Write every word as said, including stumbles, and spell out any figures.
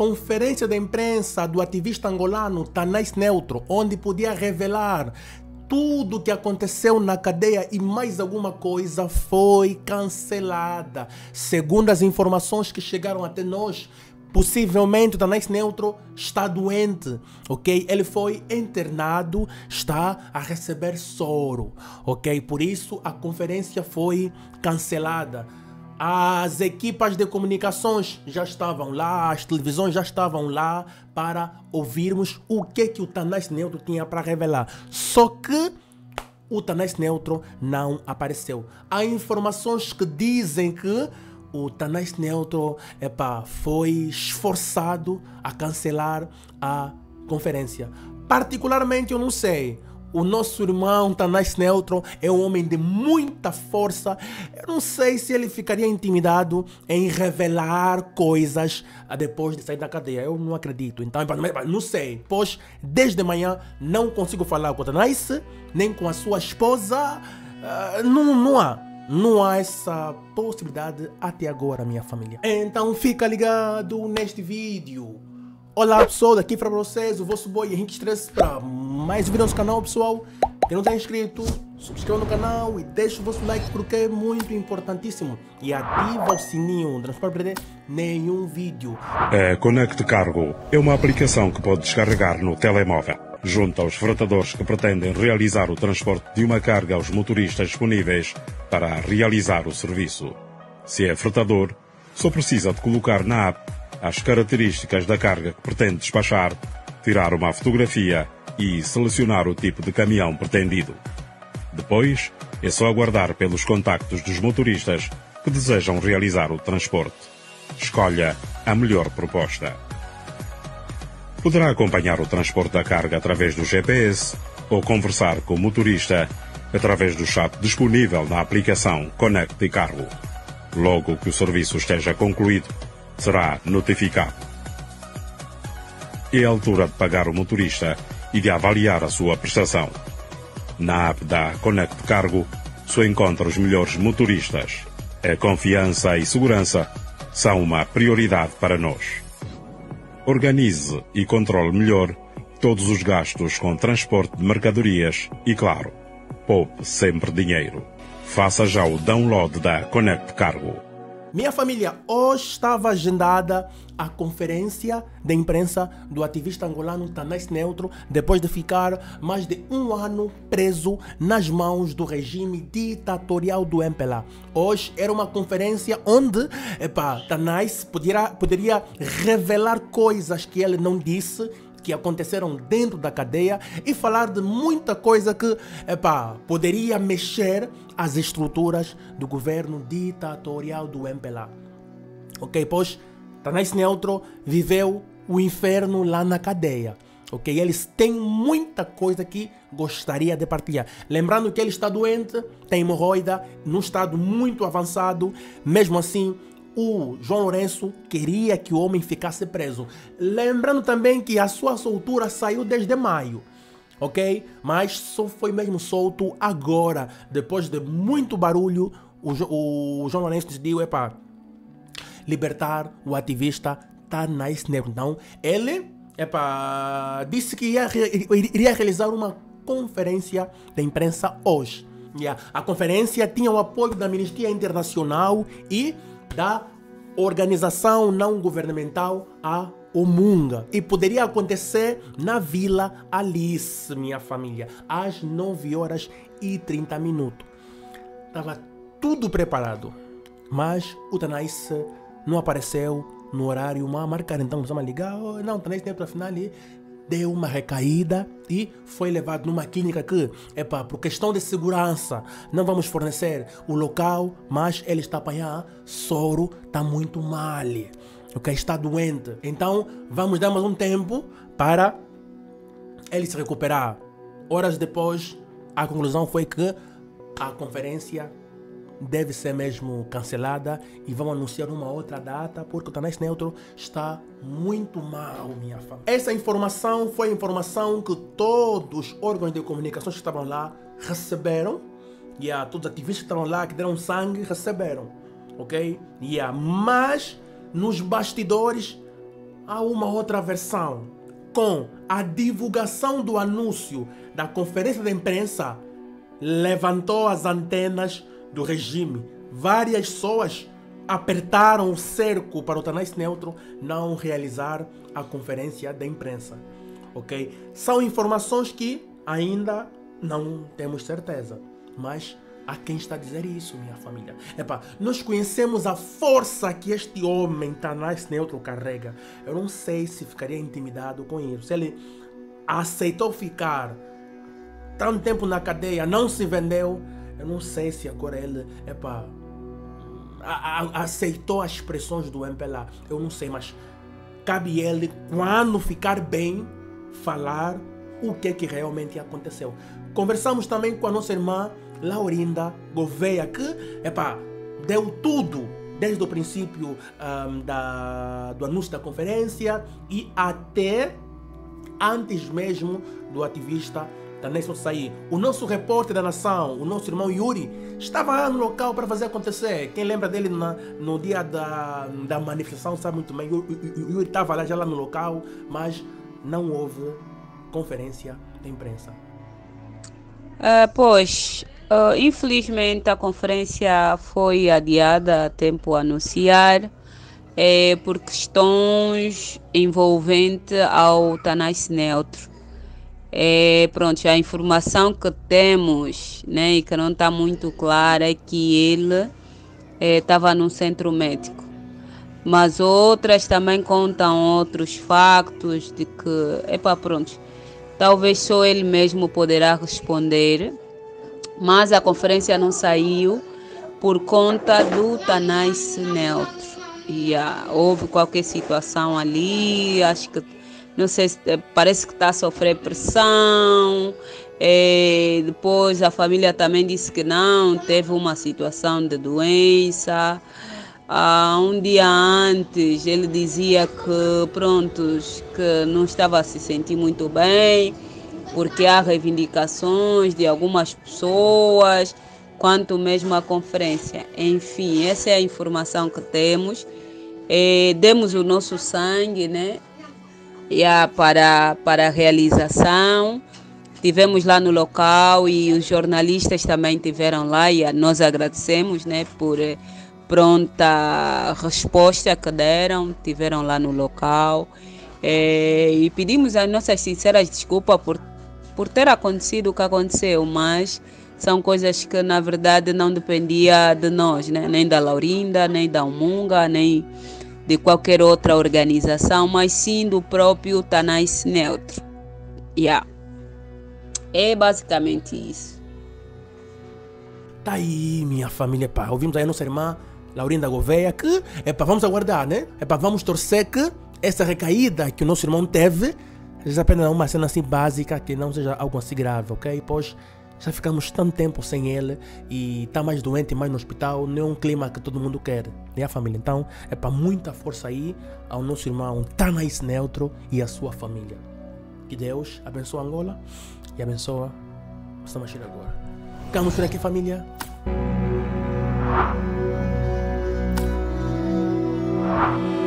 conferência de imprensa do ativista angolano Tanais Neutro, onde podia revelar tudo o que aconteceu na cadeia e mais alguma coisa, foi cancelada. Segundo as informações que chegaram até nós, possivelmente o Tanais Neutro está doente, ok? Ele foi internado, está a receber soro, ok? Por isso a conferência foi cancelada. As equipas de comunicações já estavam lá, as televisões já estavam lá para ouvirmos o que, que o Tanais Neutro tinha para revelar. Só que o Tanais Neutro não apareceu. Há informações que dizem que o Tanais Neutro epa, foi esforçado a cancelar a conferência. Particularmente, eu não sei. O nosso irmão Tanais Neutro é um homem de muita força. Eu não sei se ele ficaria intimidado em revelar coisas depois de sair da cadeia. Eu não acredito. Então, não sei. Pois, desde manhã, não consigo falar com o Tanais, nem com a sua esposa. Uh, não, não há. Não há essa possibilidade até agora, minha família. Então, fica ligado neste vídeo. Olá pessoal, daqui para vocês o vosso boy Henrique Stress para mais vídeos no canal, pessoal. Quem não está inscrito, subscreva no canal e deixe o vosso like porque é muito importantíssimo. E ativa o sininho para não perder nenhum vídeo. A Connect Cargo é uma aplicação que pode descarregar no telemóvel. Junto aos fretadores que pretendem realizar o transporte de uma carga aos motoristas disponíveis para realizar o serviço. Se é fretador, só precisa de colocar na app as características da carga que pretende despachar, tirar uma fotografia e selecionar o tipo de caminhão pretendido. Depois, é só aguardar pelos contactos dos motoristas que desejam realizar o transporte. Escolha a melhor proposta. Poderá acompanhar o transporte da carga através do G P S ou conversar com o motorista através do chat disponível na aplicação Connect Cargo. Logo que o serviço esteja concluído, será notificado. É a altura de pagar o motorista e de avaliar a sua prestação. Na app da Connect Cargo, só encontra os melhores motoristas. A confiança e segurança são uma prioridade para nós. Organize e controle melhor todos os gastos com transporte de mercadorias e, claro, poupe sempre dinheiro. Faça já o download da Connect Cargo. Minha família, hoje estava agendada a conferência de imprensa do ativista angolano Tanais Neutro, depois de ficar mais de um ano preso nas mãos do regime ditatorial do M P L A. Hoje era uma conferência onde epa, Tanais poderia, poderia revelar coisas que ele não disse, que aconteceram dentro da cadeia e falar de muita coisa que epa, poderia mexer as estruturas do governo ditatorial do M P L A. Ok, pois Tanais Neutro viveu o inferno lá na cadeia. Ok, eles têm muita coisa que gostaria de partilhar. Lembrando que ele está doente, tem hemorroida, num estado muito avançado, mesmo assim o João Lourenço queria que o homem ficasse preso. Lembrando também que a sua soltura saiu desde maio, ok? Mas só foi mesmo solto agora, depois de muito barulho. O, jo o João Lourenço decidiu, epá, libertar o ativista Tanais Neutro. Então, ele, epá, disse que ia, iria realizar uma conferência de imprensa hoje. Yeah. A conferência tinha o apoio da Amnistia Internacional e da organização não governamental a Omunga. E poderia acontecer na Vila Alice, minha família, às nove horas e trinta minutos. Estava tudo preparado, mas o Tanais não apareceu no horário marcado. Então começamos a ligar, oh, não, o Tanais Neutro afinal ali deu uma recaída e foi levado numa clínica que, epa, por questão de segurança, não vamos fornecer o local, mas ele está a apanhar soro, está muito mal, ok? Está doente. Então, vamos dar mais um tempo para ele se recuperar. Horas depois, a conclusão foi que a conferência deve ser mesmo cancelada e vão anunciar uma outra data porque o Tanais Neutro está muito mal, minha família. Essa informação foi a informação que todos os órgãos de comunicação que estavam lá receberam. E yeah, todos os ativistas que estavam lá, que deram sangue, receberam. Ok? Yeah. Mas nos bastidores há uma outra versão. Com a divulgação do anúncio da conferência de imprensa, levantou as antenas do regime. Várias pessoas apertaram o cerco para o Tanais Neutro não realizar a conferência de imprensa. Ok? São informações que ainda não temos certeza, mas há quem está a dizer isso, minha família. Epá, nós conhecemos a força que este homem Tanais Neutro carrega. Eu não sei se ficaria intimidado com isso. Se ele aceitou ficar tanto tempo na cadeia, não se vendeu, eu não sei se agora ele, epá, a, a, aceitou as expressões do M P L A. Eu não sei, mas cabe ele, quando ficar bem, falar o que, que realmente aconteceu. Conversamos também com a nossa irmã Laurinda Gouveia, que epá, deu tudo desde o princípio um, da, do anúncio da conferência e até antes mesmo do ativista Tanais Neutro sair. O nosso repórter da Nação, o nosso irmão Yuri, estava lá no local para fazer acontecer. Quem lembra dele na, no dia da, da manifestação sabe muito bem. O Yuri estava lá já lá no local, mas não houve conferência de imprensa. Uh, pois, uh, infelizmente a conferência foi adiada a tempo a anunciar é, por questões envolventes ao Tanais Neutro. É, pronto, a informação que temos, né, e que não está muito clara é que ele estava é, num centro médico. Mas outras também contam outros factos de que, epá, pronto, talvez só ele mesmo poderá responder, mas a conferência não saiu por conta do Tanais Neutro. E ah, houve qualquer situação ali, acho que, não sei, parece que está a sofrer pressão. É, depois a família também disse que não, teve uma situação de doença. Ah, um dia antes ele dizia que, prontos, que não estava a se sentir muito bem, porque há reivindicações de algumas pessoas, quanto mesmo a conferência. Enfim, essa é a informação que temos. É, demos o nosso sangue, né? Yeah, para, para a realização. Tivemos lá no local e os jornalistas também estiveram lá e nós agradecemos, né, por pronta resposta que deram, tiveram lá no local. É, e pedimos as nossas sinceras desculpas por, por ter acontecido o que aconteceu, mas são coisas que na verdade não dependia de nós, né? Nem da Laurinda, nem da Umunga, nem de qualquer outra organização, mas sim do próprio Tanais Neutro. Yeah. É basicamente isso. Tá aí, minha família, pá. Ouvimos aí a nossa irmã Laurinda Gouveia, que é pá, vamos aguardar, né? É pá, vamos torcer que essa recaída que o nosso irmão teve seja apenas uma cena assim básica, que não seja algo assim grave, ok? Pois já ficamos tanto tempo sem ele e está mais doente, mais no hospital, não é um clima que todo mundo quer, né, a família? Então, é para muita força aí ao nosso irmão Tanais Neutro e a sua família. Que Deus abençoe Angola e abençoe Samachira agora. Ficamos por aqui, família. Thank you.